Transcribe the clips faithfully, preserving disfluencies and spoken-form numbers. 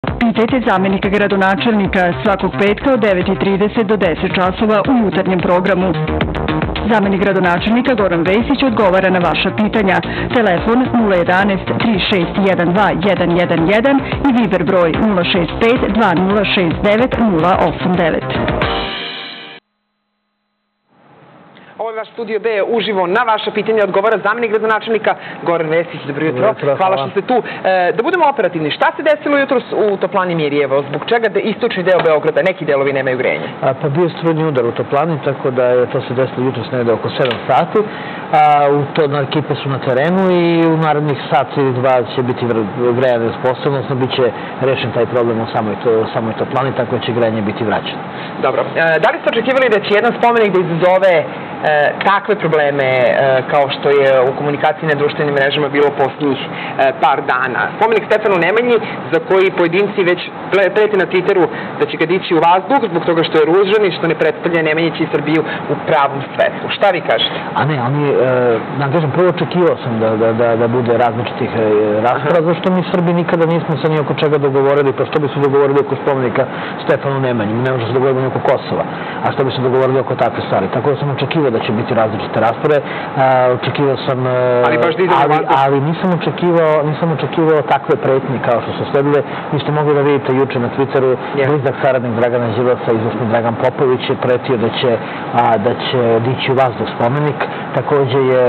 Pitajte zamjenika gradonačelnika svakog petka od devet i trideset do deset časova u jutarnjem programu. Zamjenik gradonačelnika Goran Vesić odgovara na vaša pitanja. Telefon nula jedanaest tri šest jedan dva jedan jedan jedan i Viber broj nula šest pet dva nula šest devet nula osam devet. Ovo je vaš Studio B uživo. Na vaša pitanja odgovara zamjenik gradonačelnika Goran Vesić. Dobro jutro. Hvala što ste tu. Da budemo operativni. Šta se desilo jutros u toplani Mirjevo? Zbog čega da istočni deo Beograda, neki delovi nemaju grejanje? Pa bio je strujni udar u toplani, tako da je to se desilo jutros negde oko sedam sati. Ekipe su na terenu i u narednih sat ili dva će biti grejanje uspostavljeno, odnosno bit će rešen taj problem u samoj toplani, tako da će grejanje biti vraćeno. Dobro. Da li ste očekivali da će jedan spomenik da izazove takve probleme kao što je u komunikaciji na društvenim mrežama bilo posljednjih par dana? Spomenik Stefanu Nemanji, za koji pojedinci već preti na Twitteru da će ga dići u vazduh zbog toga što je ružan i što ne predstavlja Nemanjića i Srbiju u pravom svetlu. Šta vi kažete? A ne, ali, da kažem, prvo očekivao sam da bude različitih rasprava, zašto mi Srbi nikada nismo se ni oko čega dogovorili, pa što bi se dogovorili oko spomenika Stefanu Nemanji? Mi ne možemo se dogovoriti oko Kosova, a što bi se dogovorili oko takve stvari? Tako da sam očekivao da će biti različite rasprave. Očekivao sam... Ali nisam očekivao nisam očekivao takve pretnje kao što su sledile. Vi ste mogli da vidite juče na Twitteru blizak saradnik Dragana Đilasa, izvršni Dragan Popović, je pretio da će dići u vazduh spomenik. Takođe je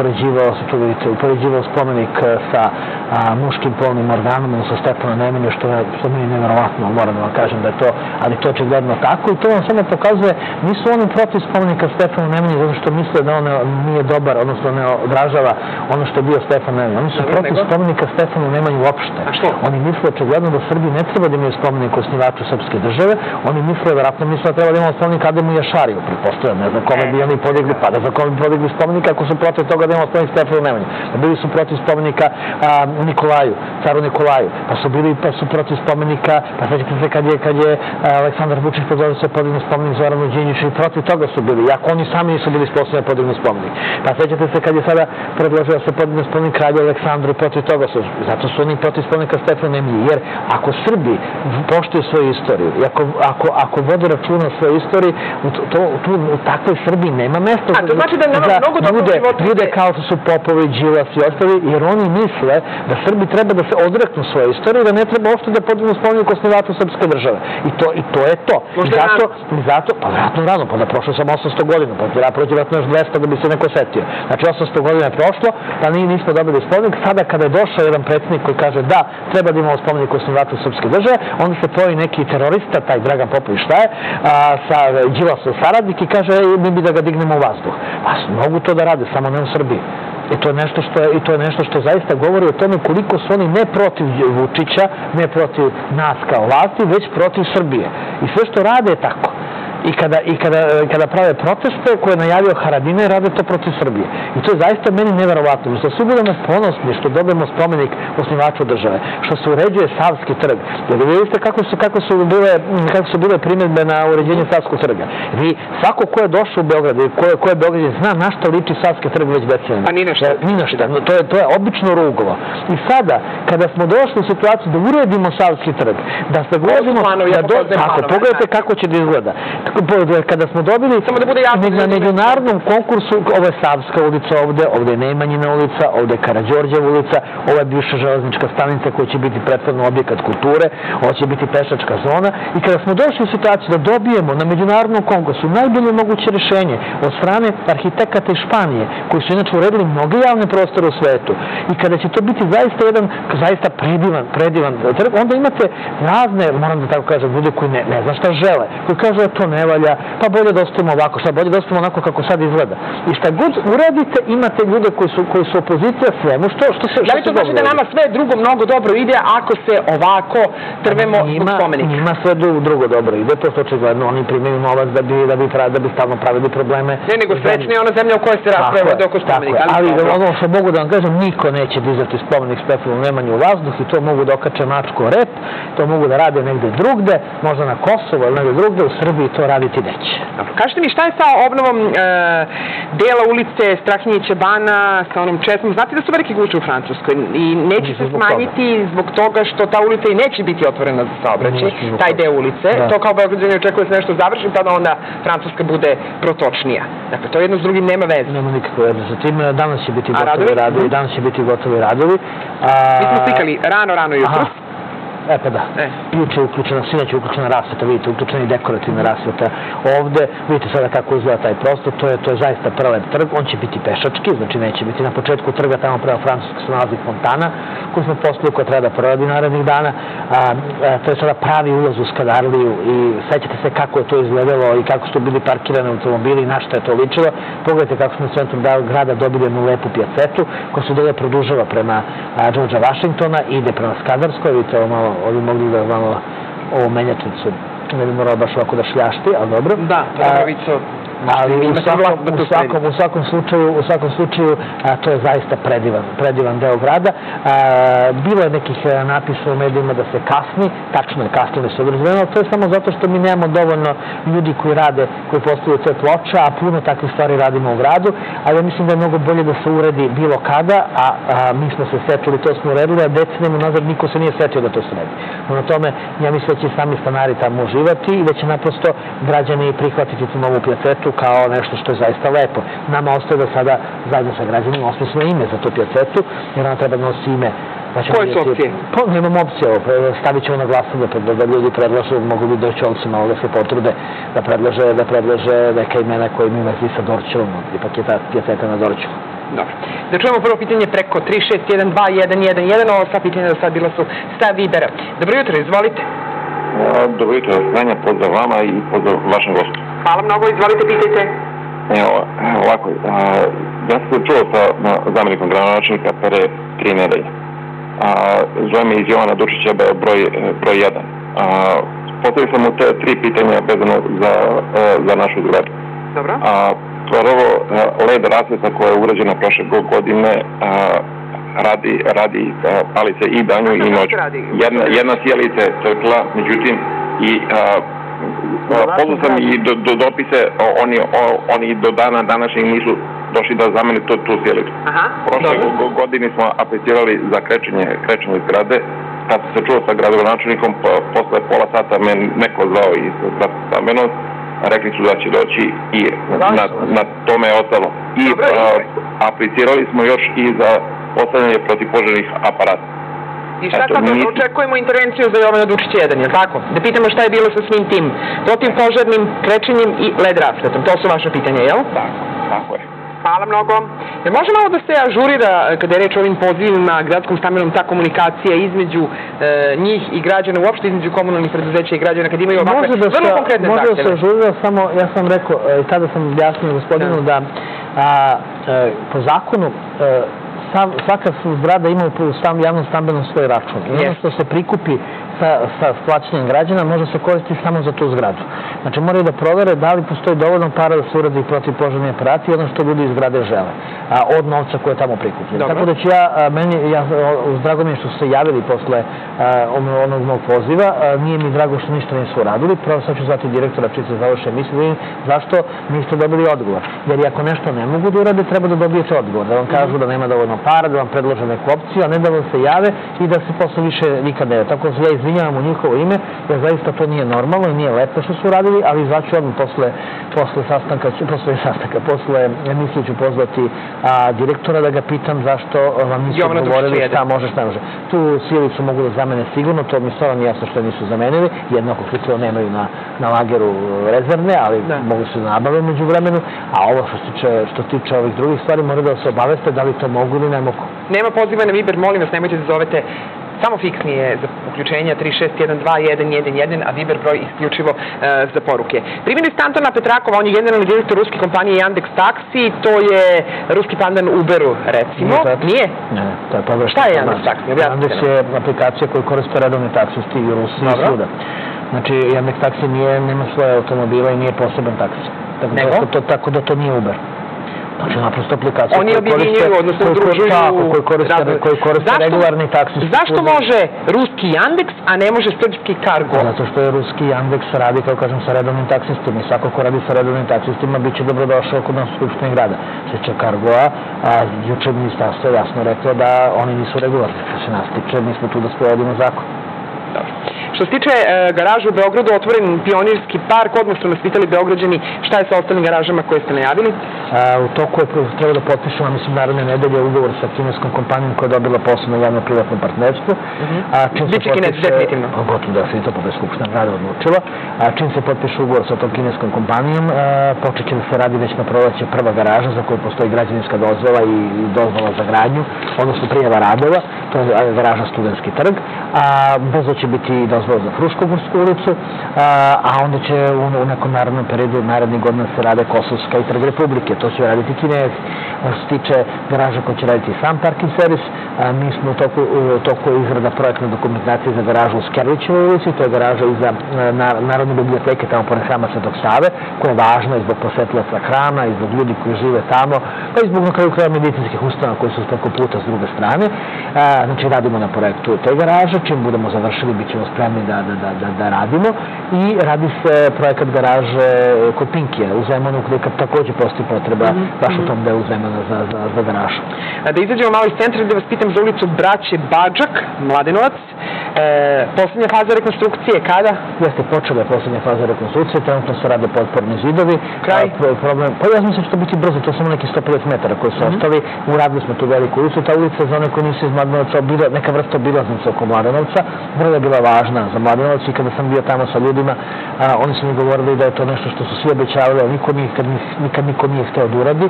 upoređivao spomenik sa muškim polnim organom, sa Stefana Nemanju, što mi je nevjerovatno, moram da vam kažem da je to, ali to očigledno tako i to vam samo pokazuje, nisu oni protiv spomenika Stefanu Nemanju zato što misle da on nije dobar, odnosno ne odražava ono što je bio Stefan Nemanja. Oni su protiv spomenika Stefanu Nemanju uopšte. Oni misle očigledno da Srbi ne treba da imaju spomenik osnivaču srpske države. Oni misle, verovatno misle da treba da imamo spomenik Ademu Jašariju, pretpostavljam, ne znam kome bi oni podigli, pa da za kome bi podigli spomenika ako su protiv toga da imamo spomenik Stefanu Nemanju. Bili su protiv spomenika Nikolaju, caru Nikolaju, pa su bili pa su protiv spomenika, pa svećate se kad je Aleksandar Vučić predložio da se podigne spomenik Zoranu Đinđiću i protiv toga su bili, iako oni sami nisu bili sposobni da podignu spomenik. Pa svećate se kad je sada predložio da se podigne spomenik kralju Aleksandru i protiv toga su, zato su oni protiv spomenika Stefanu Nemanji, jer ako Srbi poštuju svoju istoriju i ako vode računa o svojoj istoriji, u takvoj Srbiji nema mesta za ljude kao što su Popović, Đilas i ostali, jer oni misle da Srbi treba da se odreknu svoje istorije i da ne treba uopšte da podignu spomenik osnivaču srpske države. I to je to. Zato, pa vratno rano, pa da prošlo sam osamsto godina, pa da prođe vratno još dvesta da bi se neko setio. Znači osamsto godina je prošlo, pa nismo dobili spomenik. Sada kada je došao jedan predsjednik koji kaže da, treba da imamo spomenik osnivaču srpske države, onda se pojavi neki terorista, taj Dragan Popović šta je, sa Đilasov saradnik i kaže mi bi da ga dignemo u vazduh. Pa mogu to da rade, samo ne u Srbiji. I to je nešto što zaista govori o tome koliko su oni ne protiv Vučića, ne protiv nas kao vlasti, već protiv Srbije. I sve što rade je tako. I kada prave proteste koje je najavio Haradinaj, rade to protiv Srbije. I to je zaista meni neverovatno. Što svi budemo ponosni što dobijemo spomenik osnivaču države, što se uređuje Savski trg. Jer vidite kako su bile primjedbe na uređenje Savskog trga. Vi, svako ko je došao u Beograd i ko je Beogradin zna na što liči Savski trg već decenijama. Pa ni na šta. Ni na šta. To je obično ruglo. I sada, kada smo došli u situaciju da uredimo Savski trg, da se gledimo, pogledajte kako će da izgleda. Kada smo dobili na međunarodnom konkursu, ovo je Savska ulica ovde, ovde je Nemanjina ulica, ovde je Karađorđeva ulica, ovo je bivša železnička stanica koja će biti prethodno objekat kulture, ovo će biti pešačka zona i kada smo došli u situaciju da dobijemo na međunarodnom konkursu najbolje moguće rešenje od strane arhitekata iz Španije, koji su inače uredili mnoge javne prostore u svetu i kada će to biti zaista jedan, zaista predivan, predivan trg, onda imate razne, moram da tako kažem, ljude koji ne zna šta žele, koji kažu da to ne valja, pa bolje da ostavimo ovako, šta bolje da ostavimo onako kako sad izgleda. I šta god uradite, imate ljude koji su opozicija svemu, što se dobro. Da li to znači da nama sve drugo mnogo dobro ide ako se ovako trvemo u spomenik? Njima sve drugo dobro ide, to što očigledno oni primaju novac da bi stalno pravili probleme. Ne, nego srećna je ona zemlja u kojoj se rasprava oko spomenika. Ali ono što mogu da vam kažem, niko neće dizati spomenik Stefanu Nemanji u vazduh i to mogu da okače mačku o rep, to mogu da rade negde drugde, možda na Kosovo ili negde drugde, u Srbiji to to raditi neće. Kažete mi šta je sa obnovom dela ulice Strahinjića Bana, sa onom česmom? Znate da su velike gužve u Francuskoj i neće se smanjiti zbog toga što ta ulica i neće biti otvorena za saobraćaj, taj deo ulice. To kao Beograđani očekuje da se nešto završi, tada onda Francuska bude protočnija. Dakle, to jedno s drugim nema veze. Nema nikakve veze sa tim. Danas će biti gotovi radovi. Danas će biti gotovi radovi. Mi smo slikali rano, rano jutro. E pa da, juče je uključena, sinoć je uključena rasveta, vidite, uključena i dekorativna rasveta ovde, vidite sada kako izgleda taj prostor, to je, to je zaista prelep trg, on će biti pešački, znači neće biti na početku trga, tamo prema Francuska se nalazi fontana, koju smo postavili koja treba da proradi narednih dana, a, a, to je sada pravi ulaz u Skadarliju i sećate se kako je to izgledalo i kako su tu bili parkirani automobili i na šta je to ličilo, pogledajte kako smo u centru grada dobili jednu lepu pijacetu, koja se dole produžava prema Georgea Washingtona i ide prema Skadarskoj, vidite ovo malo ovdje mogli da malo ovu menjačnicu, ne bi morao baš ovako da šljašti, ali dobro. Da, pravico. Ali u svakom slučaju, u svakom slučaju, to je zaista predivan, predivan deo grada. Bilo je nekih napisa u medijima da se kasni, tačno je kasnili su određeno, to je samo zato što mi nemamo dovoljno ljudi koji rade, koji postavljaju te ploče, a puno takvih stvari radimo u gradu, ali ja mislim da je mnogo bolje da se uredi bilo kada, a mi smo se setili, to smo uredili, a decenijama nazad niko se nije setio da to se redi. Na tome, ja mislim da će sami stanari tamo uživati i da će naprosto građani prihvatiti tu novu pijacetu kao nešto što je zaista lepo. Nama ostaje da sada zajedno sa građanima osmislimo ime za tu pijacetu, jer ona treba da nosi ime. Koje su opcije? Pa, imamo opcije, stavit ćemo na glasanje da ljudi predlažu, mogu bi doći ovdje malo da se potrude, da predlaže, da predlaže neka imena koje imaju vezi sa Dorćevom, ipak je ta pijaceta na Dorćevu. Dobro. Da čujemo prvo pitanje preko tri šest jedan dva jedan jedan jedan, ovo sva pitanja do sad bila su sa Vibera. Dobro jutro, izvolite. Dobro jutro, Sanja, pozdrav vama i pozdrav vašem gostu. Hvala mnogo, izvolite, pitajte. Evo, ovako, ja sam se čuo sa zamjenikom gradonačelnika pre tri nedelje. Zove me iz Jovana Dučića, broj jedan. Postavio sam mu te tri pitanja vezano za našu zgradu. Dobro. Prvo, led rasveta koja je urađena prošle godine radi palice i danju i noć. Jedna sjelica je crkla, međutim, i pozvao sam i do dopise, oni do dana današnjeg nisu došli da zamene tu sjelicu. Prošle godine smo aplicirali za krečenje zgrade. Kad sam se čuo sa gradonačelnikom, posle pola sata me neko zvao i stamenom, rekli su da će doći i na tome je ostalo. I aplicirali smo još i za postavljanje protivpožarnih aparata. I šta sad očekujemo intervenciju za Jovana Dučića jedan, je li tako? Da pitamo šta je bilo sa svim tim protivpožarnim krečenjem i led rasvetom. To su vaše pitanja, jel? Tako, tako je. Hvala mnogo. Jer može malo da se ažurira kada je reč o ovim pozivima gradskom stambenom, ta komunikacija između njih i građana, uopšte između komunalnih preduzeća i građana, kada imaju ovakve vrlo konkretne zahtjeve? Može da se ažurira, samo ja sam rekao, i tada sam objasnio gospodinu da po zakonu svaka zgrada ima u javnom stambenom svoj račun. I ono što se prikupi sa plaćanjem građana može se koristiti samo za tu zgradu. Znači moraju da provere da li postoji dovoljno para da se uradi protivpožarni aparati i ono što ljudi iz zgrade žele od novca koje je tamo prikupljen. Tako da ću ja, meni, drago mi je što su se javili posle onog mog poziva, nije mi drago što ništa nisu uradili, prvo sad ću zvati direktora čiji se završe misli, zašto niste dobili odgovor. Jer ako nešto ne mogu da urade, treba da dobijete odgovor, da vam kažu da nema dovoljno para, da vam predlože neku opciju, a ne da vam se jave i da se posle više nikad ne. Tako da ja izvinjavam u njihovo ime, jer zaista to nije normalno i nije lepo što su uradili, ali zvaću odmah posle sastanka, posle sastanka, posle emisije ću pozvati direktora da ga pitam zašto vam nisu odgovorili šta može, šta ne može. Tu sjelicu mogu da zamene sigurno, to mi stvarno nije jasno što nisu zamenili, jednako slučajno nemaju na lageru rezervne, ali mogu se da nabave među vremenu, a ovo što tiče ovih drugih stvari mora da se obaveste da li to mogu ili ne mogu. Nema poziva na Viber, molim vas, nemojte da zovete samo fiksni je za uključenja tri šest jedan dva jedan jedan jedan, a Viber broj isključivo za poruke. Primili ste Antona Petrakova, on je generalni direktor ruske kompanije Yandex Taxi, to je ruski pandan Uberu, recimo. Nije? Ne, to je pogrešno. Šta je Yandex Taxi? Yandex je aplikacija koju koriste redovni taksisti i u Rusiji i svuda. Znači, Yandex Taxi nema svoje automobila i nije poseban taksi. Tako da to nije Uber. Znači, naprosto aplikacije Oni objedinjuju, odnosno udružuju... koji koriste regularni taksi. Zašto može ruski Yandex, a ne može srpski Cargo? Zato što je ruski Yandex radi, kao kažem, sa redovnim taksistima i svako ko radi sa redovnim taksistima bit će dobrodošao kod nas u Skupštini grada. Sveća Cargoa, a juče ministarstvo je jasno reklo da oni nisu regularni. Što se nas tiče, mi smo tu da sprovodimo zakon. Što se tiče garaža u Beogradu, otvoren pionirski park, odmah su nas pitali Beograđani šta je sa ostalim garažama koje ste najavili? U toku je treba da potpišemo, mislim, naredne nedelje ugovor sa kineskom kompanijom koja je dobila posao na javno-privatno partnerstvo. Biće Kinez definitivno? Gotovo definitivno, pa je Skupština grada odlučila. Čim se potpiše ugovor sa tom kineskom kompanijom, počet će da se radi već na proleće prva garaža za koju postoji građevinska dozvola i dozvola za gradnju, odnosno prijava radova, to je garaža Studentski trg, a brzo će biti dozvola za Fruškogorsku ulicu, a onda će u nekom narodnom periodu narednih godina se rade Kosovska i Trg Republike. To će raditi Kinezi. Što se tiče garaža koja će raditi sam parking servis, mi smo u toku izrada projektne dokumentacije za garažu u Skerlićevoj ulici, to je garaža iza Narodne biblioteke tamo pored hrama Svetog Save, koja je važna i zbog posetilaca hrama, i zbog ljudi koji žive tamo, pa i zbog na kraju kraja medicinskih ustanova koji su preko puta s druge strane. Znači, radimo na projektu te garaže, čim budemo završili, bit ćemo spremni da radimo, i radi se projekat garaže kod Pinkija u Zemunu, gde takođe postoji potreba baš u tom delu Zemuna za garažu. Da izađemo malo iz centra, da vas pitam za ulicu Braće Badžak, Mladenovac. Poslednja faza rekonstrukcije, kada? Jeste, počela je poslednja faza rekonstrukcije, trenutno se rade potporni zidovi. Kraj? Pa ja mislim da će to biti brzo, to je samo neki sto pedeset metara koji su ostali. Uradili smo tu veliku ulicu, ta ulica za one koji nisu iz Mladenovca, neka vrsta obilaznica oko Mladenovca, vrlo je bila važna za Mladenovac, i kada sam bio tamo sa ljudima, oni su mi govorili da je to nešto što su svi obećavali, ali nikad niko nije hteo da uradi.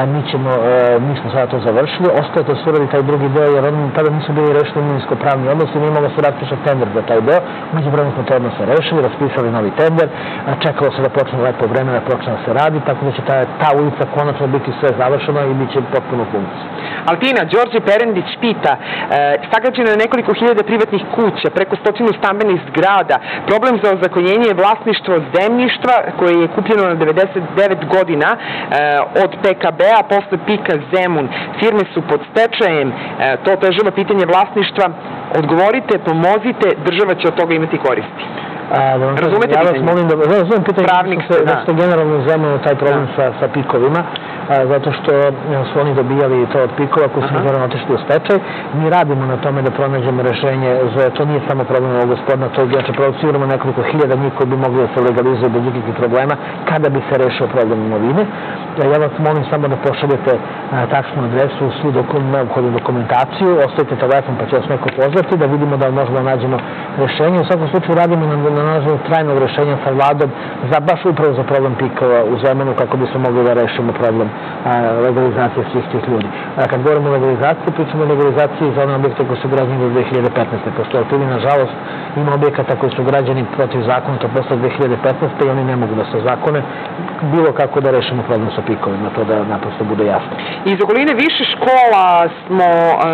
Mi smo sada to završili, ostaje to se uradi taj drugi deo, jer oni tada nisu bili rešili imovinsko-pravni odnos i nije mogao se raspiše tender za taj deo. Među vremenu smo te odnose rešili, raspisali novi tender, čekalo se da počne lepo vreme da počne da se radi, tako da će ta ulica konačno biti sve završena i bit će potpuno u funkciji. Altina, Đorđe Perendić pita, sagrađeno je nekoliko hiljada privatnih kuća, preko stotinu stambenih zgrada, problem za ozakonjenje je vlasništvo zemljišta koje je kupljeno na devedeset devet godina od P K B-a, posle Pika Zemun. Firme su pod stečajem, to otežava pitanje vlasništva. Odgovorite, pomozite, država će od toga imati koristi. Razumete pitanje? Ja vas molim da... Razumem pitanje da ste generalno zemljeno taj problem sa pikovima, zato što su oni dobijali to od pikova koji su naravno otišli u stečaj. Mi radimo na tome da pronađemo rešenje, to nije samo problem ovog gospodina, to je produciramo nekoliko hiljada njih koji bi mogli da se legalizuju bez ikakvih problema kada bi se rešio problem imovine. Ja vas molim samo da pošaljete tačnu adresu, svu neophodnu dokumentaciju, ostavite telefon pa će vas neko pozvati da vidimo da možemo da nađemo rešenje. U svakom slučaju radimo na nalaženju trajnog rešenja sa vladom za baš upravo za problem pikova u Zemunu, kako bismo mogli da rešimo problem legalizacije svih tih ljudi. Kad govorimo o legalizaciji, pričamo o legalizaciji za one objekte koji su građani do dve hiljade petnaeste. Pošto tu, nažalost, ima objekata koji su građani protiv zakona, to posle dve hiljade petnaeste i oni ne mogu da se zakone bilo kako da rešimo problem sa pikovima, to da naprosto bude jasno. Iz okoline više škola smo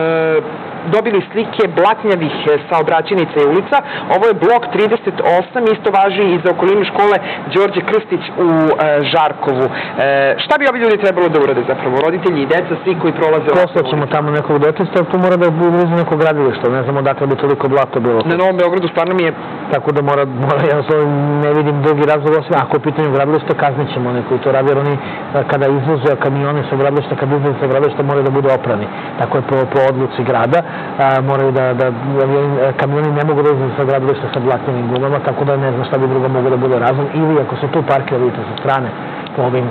dobili slike blatnjavih saobraćajnica i ulica. Ovo je blok trideset osam, isto važi i za okolinu škole Đorđe Krstić u Žarkovu. Šta bi ovi ljudi trebalo da urade zapravo? Roditelji i deca, svi koji prolaze ovakve ulice? Poslaćemo tamo nekog dečista, tu mora da bude neko gradilište, ne znamo dakle bi toliko blato bilo. Na Novom Beogradu stvarno mi je... Tako da mora, jednostavno ne vidim drugi razlog osim, ako je u pitanju gradilište, kaznit ćemo oni koji to radi, jer oni kada izvoze kamione sa gradilišta, kada izvoze sa gradilišta moraju da budu oprani. Tako je po odluci grada, moraju da, kamioni ne mogu da izvoze sa gradilišta sa blatnjavim gumama, tako da ne znam šta bi drugo mogu da bude razlog, ili ako se tu parkira, vidite sa strane, po ovim,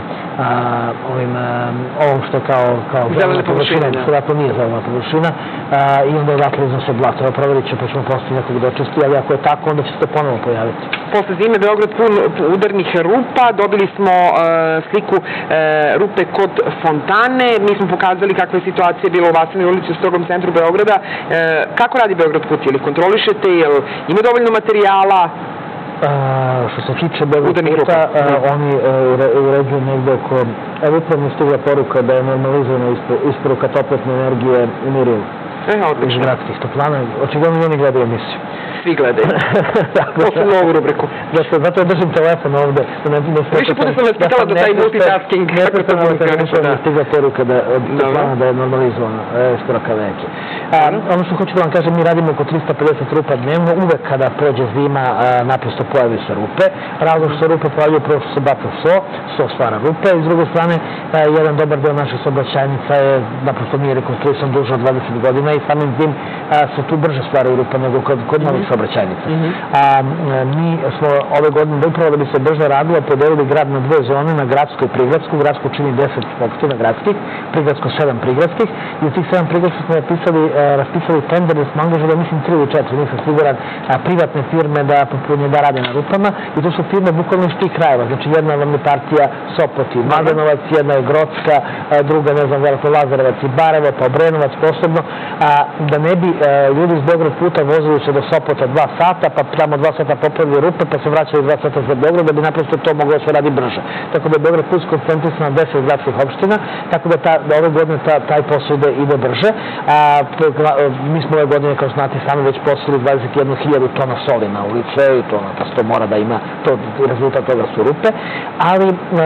ovom što je kao zelena površina, što dakle nije zelena površina, i onda odatle iznose blato. Evo provjerit ću, pa ćemo postaviti nekog dočisti, ali ako je tako, onda će se ponovo pojaviti. Posle zime Beograd pun udarnih rupa, dobili smo sliku rupe kod fontane, mi smo pokazali kakva je situacija bila u Vasanoj ulici u strogom centru Beograda. Kako radi Beograd put? Ili kontrolišete, jel ima dovoljno materijala? Što se tiče Beograd puta, oni uređuju negde oko... Evo upravo mi stigla poruka da je normalizovana isporuka toplotne energije u Mirijevu. iz gradskih toplana. Očigledno i oni gledaju emisiju. Svi gledaju. Posle novu rubriku. Zato ja držim telefon ovde. Više puta sam vas pitala da taj multitasking, kako to multitasking. Nespravo mi stigla poruka od toplana da je normalizovano, skoro kao neki. Ono što hoću da vam kažem, mi radimo oko trista pedeset rupa dnevno, uvek kada prođe zima naprosto pojavi se rupe. Razlog što se rupe pojavljaju prvo što se baca so, so stvara rupe, i s druge strane jedan dobar deo naših saobraćajnica je naprosto nije rekonstruisan duže od dvadeset godina i samim tim se tu brže stvaraju rupe nego kod novih saobraćajnica. Mi smo ove godine, upravo da bi se brže radilo, podelili grad na dve zone, na gradsku i prigradsku. Gradsku čini deset opština gradskih, prigradsko sedam prigradskih, i u tih sedam prigradskih smo raspisali tender da smo angažali, mislim, tri ili četiri, nisam siguran, privatne firme da popunje, da rade na rupama, i to su firme bukvalno iz tih krajeva. Znači, jedna vam je partija Sopot i Mladenovac, jedna je Grocka, druga, ne znam, veliko Lazarevac i Barajevo, pa Obrenovac posebno, da ne bi ljudi iz Beograd puta vozili se do Sopota dva sata, pa tamo dva sata popravili rupe, pa se vraćali dva sata za Beograd, da bi naprosto to moglo da se radi brže. Tako da je Beograd plus koncentrisan na deset gradskih opština, tako da ove godine taj posao ide brže. Mi smo ove godine, kao znate sami, već poslali dvadeset jednu hiljadu tona soli na ulice i to mora da ima, rezultat toga su rupe, ali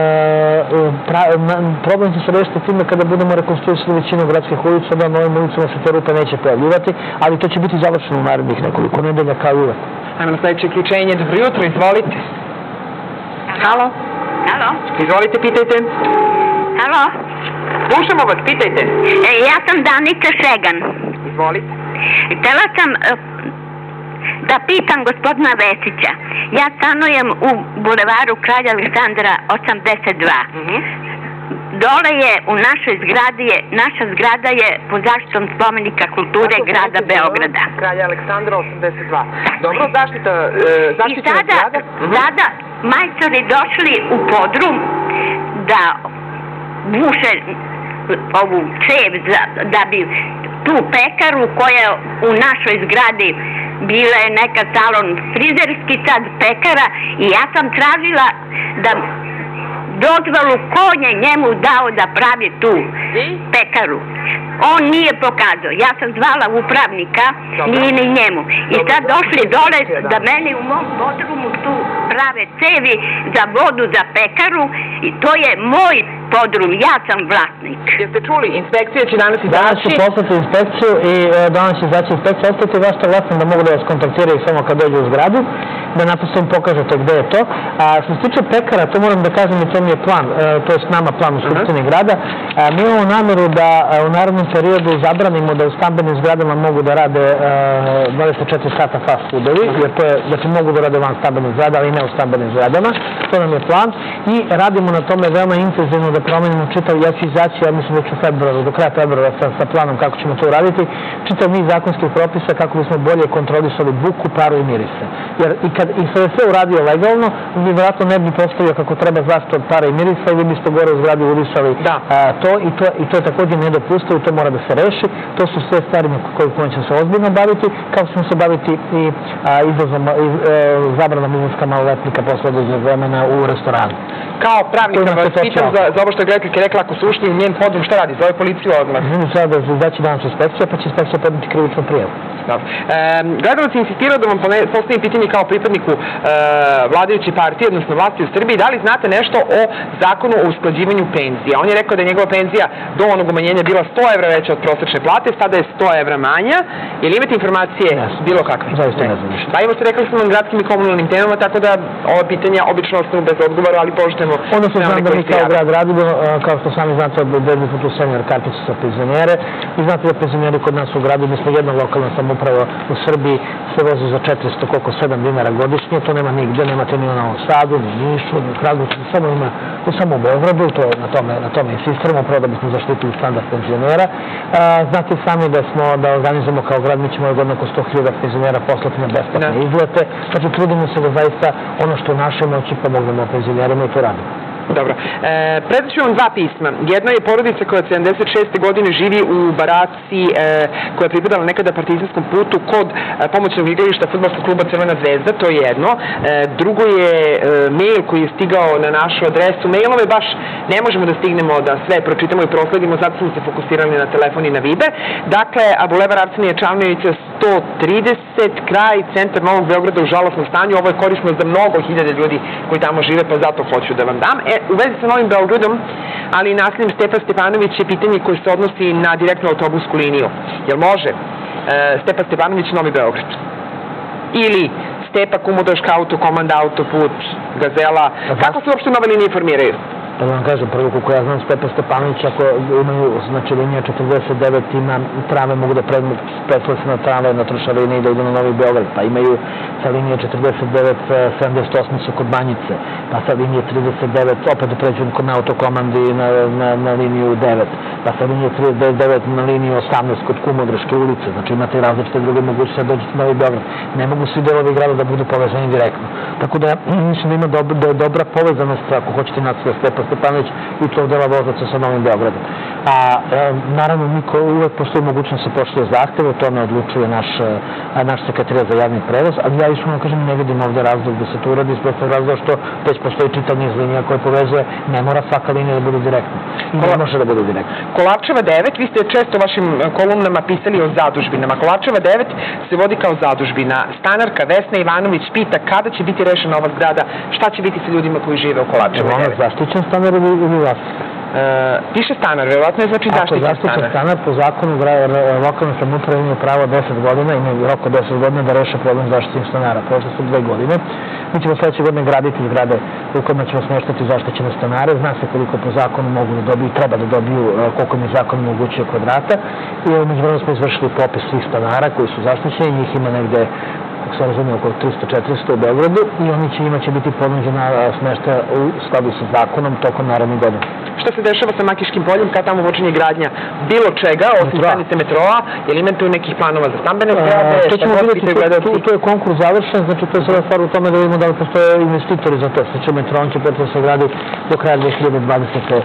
problem će se rešiti time kada budemo rekonstruisali većinu gradskih ulica, da na ovim ulicama se te rupe neće pojavljivati, ali to će biti završeno u narednih nekoliko nedelja kao i uvek. Ajmo na sledeće uključenje. Dobro jutro, izvolite. Halo? Halo? Izvolite, pitajte. Halo? Slušamo vas, pitajte. Ja sam Danica Šegan. Izvolite. Htela sam da pitam gospodina Vesića. Ja stanujem u bulevaru Kralja Aleksandra osamdeset dva. Dole je u našoj zgradi, naša zgrada je pod zaštitom spomenika kulture grada Beograda. Kralja Aleksandra osamdeset dva. Dobro, zaštita zgrada? I sada majstori došli u podrum da buše ovu cev da bi tu pekaru koja u našoj zgradi bila je neka salon frizerski, sad pekara, i ja sam tražila da dozvolu ko je njemu dao da pravi tu pekaru. On nije pokazao. Ja sam zvala upravnika, nije ni njemu. I sad došli dole da meni u mom podrumu tu prave cevi za vodu za pekaru, i to je moj podrum, ja sam vlasnik. Jeste čuli, inspekcija će danas izaći? Danas ću poslati inspekciju i danas će izaći inspekcija. Ostavite vaš telefon da mogu da vas kontaktiraju samo kad dođu u zgradu, da naprosto im pokažete gde je to. A što se tiče pekara, to moram da kažem i to mi je plan, to je s nama plan u Skupštini grada. Mi imamo nameru da u narednom periodu zabranimo da u stambenim zgradama mogu da rade dvadeset četiri sata fast foodovi, jer to je, znači mogu da rade van stambenih zgrada, ali ne u stambenim zgradama. To nam je plan i radimo na tome veoma intenzivno da promenimo čitav, ja ću izaći, ja mislim već u februaru, do kraja februara sa planom kako ćemo to uraditi, čitav niz zakonskih propisa kako bismo bolje kontrolisali buku, paru i mirise. Jer i kad i sve sve uradio legalno, vi vjerojatno ne bi postavio kako treba zaštitu od para i mirisa i vi biste gore u zgradi urisali to i to je također nedopustivo i to mora da se reši. To su sve stvari na koje ćemo se ozbiljno baviti, kao ćemo se baviti i zabranom izlaska maloletnika posle određenog vremena u restoranu. Kao pravnik da vas pitam za ovo što je Gretljka rekla, ako su ušli u njen podrum, šta radi? Zove policiju odmah? Znači sada da izaći danas inspekcija, pa će inspekcija podneti krivičnu prijavu. Gledalac je insistirao da vam postavim pitanje kao pripadniku vladajuće partije, odnosno vlasti u Srbiji, da li znate nešto o zakonu o usklađivanju penzija? On je rekao da je njegova penzija do onog umanjenja bila sto evra veća od prosečne plate, sada je sto evra manja. Je li imate informacije bilo kakve? Zaista ne znam ništa. Bavimo se, rekli smo vam, gradskim i komunalnim temama, tako da ova pitanja obično ostanu bez odgovora, ali poštujemo. Ono što znam da mi kao grad radimo, kao što sami znate, odbedili smo tu senior karticu za penzionere i znate da penzioneri kod nas u gradu, mi smo jedna lokalna samouprava u Srbiji, se vozi za četiristo, koliko, sedam dinara godišnje, to nema nigde, nemate ni u Novom Sadu, ni Nišu, ni u Kragujevcu, samo ima samo u Beogradu, to na tome insistiramo, upravo da bismo zaštitili standard penzionera. Znate sami da smo, da organizujemo kao grad, mi ćemo ove godine oko sto hiljada penzionera poslati na besplatne izlete, znači trudimo se da zaista ono što u našoj moći pomognemo penzionerima i to radimo. Dobro. Predaću vam dva pisma. Jedno je porodica koja od sedamdeset šeste godine živi u baraci koja je pripadala nekada Partizanskom putu kod pomoćnog igrališta fudbalskog kluba Crvena zvezda, to je jedno. Drugo je mail koji je stigao na našu adresu. Mailove baš ne možemo da stignemo da sve pročitamo i prosledimo, zato smo se fokusirali na telefon i na Viber. Dakle, Bulevar Arsenije Čavnojevića sto trideset, kraj, centar Novog Beograda u žalosnom stanju. Ovo je korisno za mnogo hiljade ljudi koji tamo žive, pa zato hoću da vam dam. E, u vezi sa Novim Beogradom, ali i naseljem Stepa Stepanović je pitanje koje se odnosi na direktnu autobusku liniju. Jel može e, Stepa Stepanović Novi Beograd? Ili Stepa Kumodoška autokomanda, autoput, Gazela? Kako se uopšte nove linije formiraju? Da vam kažem, prvo koliko ja znam Stepa Stepanović, ako imaju, znači linija četrdeset devet ima trave, mogu da pretvore se na trave, na trošarine i da idu na Novi Beograd, pa imaju sa linije četrdeset devet, sedamdeset osam su kod Banjice, pa sa linije trideset devet opet da pređu na autokomandi na, na, na liniju devet, pa sa linije trideset devet na liniju osamnaest kod Kumodraške ulice, znači imate i različite druge mogućnosti da dođete na Novi Beograd. Ne mogu svi delovi grada da budu povezani direktno. Tako da mislim da ima dobra, da je dobra povezanost, ako hoćete naselja Stepa Stepanović i tog dela vozaca sa Novim Beogradom. A naravno niko, uvek postoji mogućnost da se pošlije zahtev, o tome odlučuje naš, naš sekretarijat za javni prevoz, ali ja iskreno kažem ne vidim ovde razlog da se to uradi, iz prostog razloga što već postoji čitav niz linija koje povezuje, ne mora svaka linija da bude direktna. I ne može da bude direktna. Kolarčeva devet, vi ste često u vašim kolumnama pisali o zadužbinama. Kolarčeva devet se vodi kao zadužbina. Stanarka Vesna Ivanović pita kada će biti rešena ova zgrada, šta će biti sa ljudima koji žive u Kolarčeva devet? Zaštićen stanar ili vlasnik? Piše stanar, verovatno je znači zaštićen stanar. Ako zaštićen stanar, po zakonu lokalne samouprave imaju pravo deset godina, imaju rok od deset godina da reše problem zaštićenih stanara. Prošle su dve godine. Mi ćemo sledeće godine graditi zgrade u kojima ćemo smeštati zaštićene stanare. Zna se koliko po zakonu mogu da dobiju, treba da dobiju, koliko mi zakon omogućuje kvadrata. I među vremenu smo izvršili popis svih stanara koji su zaštićeni, njih ima negde kako se razumije, oko tristo četiristo u Beogradu i oni će imati biti ponuđena smešta u skladu sa zakonom tokom narednih godina. Šta se dešava sa Makiškim poljem, kad tamo počinje gradnja bilo čega, osim stanice metroa, je li imate nekih planova za stambene zgrade? To ćemo vidjeti, to je konkurs završen, znači to je sada stvar u tome da vidimo da li postoje investitori za to. Znači metro će početi se gradi do kraja dve hiljade dvadesete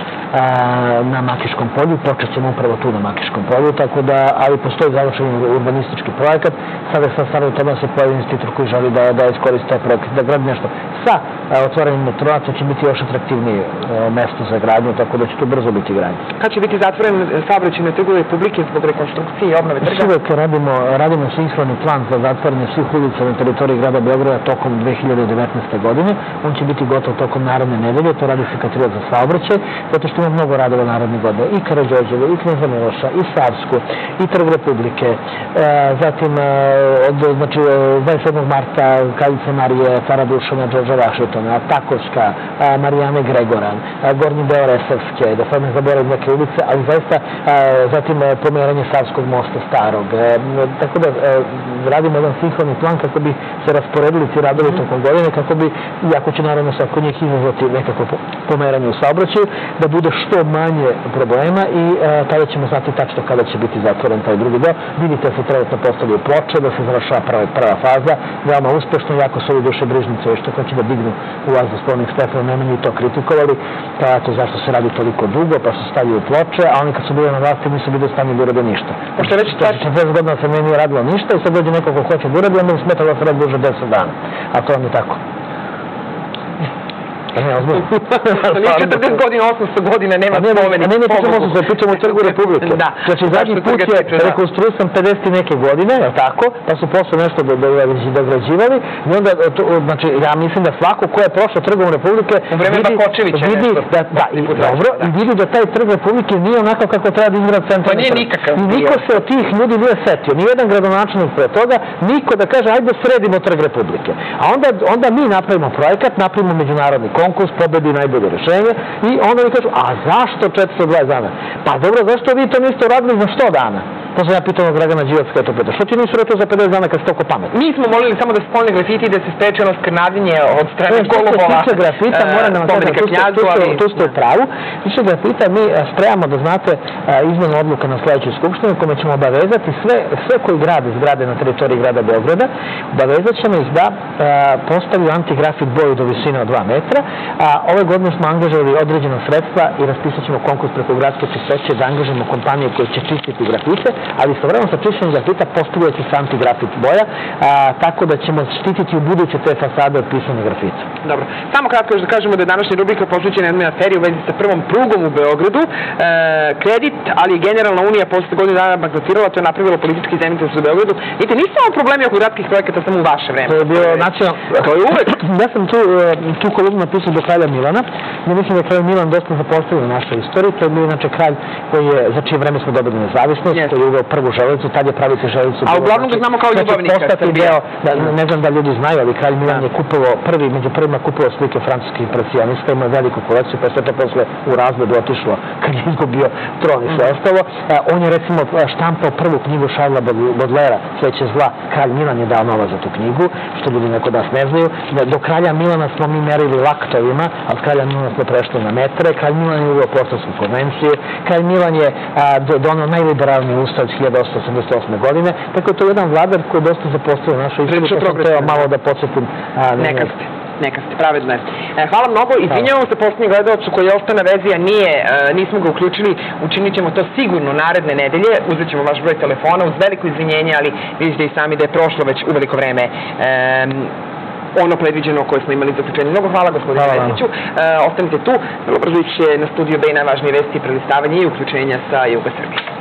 na Makiškom polju, počet ćemo upravo tu na Makiškom polju, tako da, ali postoji završen urbanistički projekat, sada je sad stvar u tome da se pojavi investitor koji želi da, da iskoristi taj projekt, da gradi nešto. Sa otvorenim metroa to će biti još atraktivnije mesto za gradnju, tako da će to brzo biti gradnje. Kad će biti zatvoren saobraćaj na Trgu Republike zbog rekonstrukcije i obnove trga? Uvek radimo, radimo sinhroni plan za zatvaranje svih ulica na teritoriji grada Beograda tokom dve hiljade devetnaeste. godine. On će biti gotov tokom naredne nedelje, to radi sekretarijat za saobraćaj, zato što ima mnogo radova naredne godine. I Karađorđeve, i Kneza Miloša, i Savsku, i Trg Republike, e, zatim od znači, dvadeset sedmog marta Kraljice Marije, Cara Dušana, Đorđa Vašingtona, Takovska, Marijane Gregoran, Gornji deo Resavske, da sad ne zaboravim neke ulice, ali zaista zatim pomeranje Savskog mosta starog. Tako da radimo jedan sinhroni plan kako bi se rasporedili ti radovi tokom godine, kako bi, iako će naravno svako njih izazvati nekako pomeranje u saobraćaju, da bude što manje problema i tada ćemo znati tačno kada će biti zatvoren taj drugi deo. Vidite se trenutno postavljaju ploče, da se završava prva, prva faza, veoma uspešno, jako su ovi duše brižnice što hoće da dignu u vas za spomenik Stefanu Nemanji i to kritikovali, to zašto se radi toliko dugo, pa su stavili ploče, a oni kad su bili na vlasti nisu bili u stanju da urade ništa. Pošto već četrdeset godina se nije radilo ništa i sad dođe neko ko hoće da uradi, onda im smeta da se radi duže deset dana. A to vam je tako. Ne, ozbiljno. Nije četrdeset godina, osamsto godina, nema spomenik. Ne, ne, pričamo osamsto, pričamo o Trgu Republike. Znači, zadnji put je rekonstruisan pedeset i neke godine, je tako, pa su posle nešto dograđivali i onda, znači, ja mislim da svako ko je prošao Trgom Republike vidi da, da, i dobro, i vidi da taj Trg Republike nije onako kako treba da izgleda centralni trg. Pa nije nikakav. I niko se od tih ljudi nije setio, ni jedan gradonačelnik pre toga, niko da kaže, ajde sredimo Trg Republike. A onda, onda mi napravimo projekat, napravimo međunarodni konkurs, pobedi najbolje rešenje i onda mi kažu, a zašto četiristo dvadeset dana? Pa dobro, zašto vi to niste uradili za sto dana? Pa sam ja pitao Dragana Đilasa kada to pita. Što ti nisu rekli za pedeset dana kad ste toliko pametni? Mi smo molili samo da se spomene grafiti i da se spreče ono skrnavljenje od strane golubova. Što se tiče grafita, moram da vam kažem, tu ste u pravu. Tiče grafita, mi spremamo da znate izmenu odluka na sledećoj skupštini kome ćemo obavezati sve koji grade zgrade na teritoriji grada Beograda, obavezat ćemo ih da postavljaju antigrafit boju do visine od dva metra. Ove godine smo angažovali određena sredstva i raspisat ćemo konkurs preko gradske čistoće da angažujemo kompanije koje će čistiti grafite, ali istovremeno sa čišćenjem grafita postavljaju se antigrafit boja, tako da ćemo štititi u buduće te fasade od pisanja grafita. Dobro. Samo kratko još da kažemo da je današnja rubrika posvećena jednoj aferiji u vezi sa prvom prugom u Beogradu. Kredit, ali i Generalna unija posle godine dana bankrotirala, to je napravilo politički zemljice u Beogradu. Vidite, nisu ovo problemi oko gradskih projekata samo u vaše vreme. To je bio nacionalno... To je uvek. Ja sam tu kolumnu napisao do kralja Milana. Ja mislim da je kralj Milan dosta zapostavio u našoj istoriji. To je bio inače kralj koji je, za čije vreme smo dobili nezavisnost, koji je uveo prvu železnicu, tad je praviti železnicu. A uglavnom ga znamo kao ljubavnika. Ne znam da ljudi znaju, ali kralj Milan je kupovao prvi, među prvima kupovao slike francuskih impresionista, ima veliku kolekciju, pa je sve to posle u razgledu otišlo kad je izgubio tron i sve ostalo. On je recimo štampao prvu knjigu Šarla Bodlera, Cveće zla. Kralj Milan je dao novac za tu knjigu, što ljudi neko das ne znaju. Do kralja Milana smo mi merili laktovima, a od kralja Milana smo prešli na metre. Kralj Milan je uveo Potsdamsku konvenciju. Kralj Milan je donao najliberalniji ustav iz hiljadu osamsto osamdeset osme godine. Tako je to jedan vladar koji je dosta zapostavio našu istoriju, pa sam teo malo da podsjetim. Neka ste. Neka ste, pravedno je. Hvala mnogo, izvinjavam se posljednji gledalcu koji je ostao na vezi, a nismo ga uključili, učinit ćemo to sigurno naredne nedelje, uzet ćemo vaš broj telefona uz veliko izvinjenje, ali vidite i sami da je prošlo već uveliko vreme ono predviđeno koje smo imali za uključenje. Mnogo hvala gospodine Vesiću, ostanite tu, vrlo brzo će na studiju B i najvažnije vesti prelistavanje i uključenja sa Juga Srbije.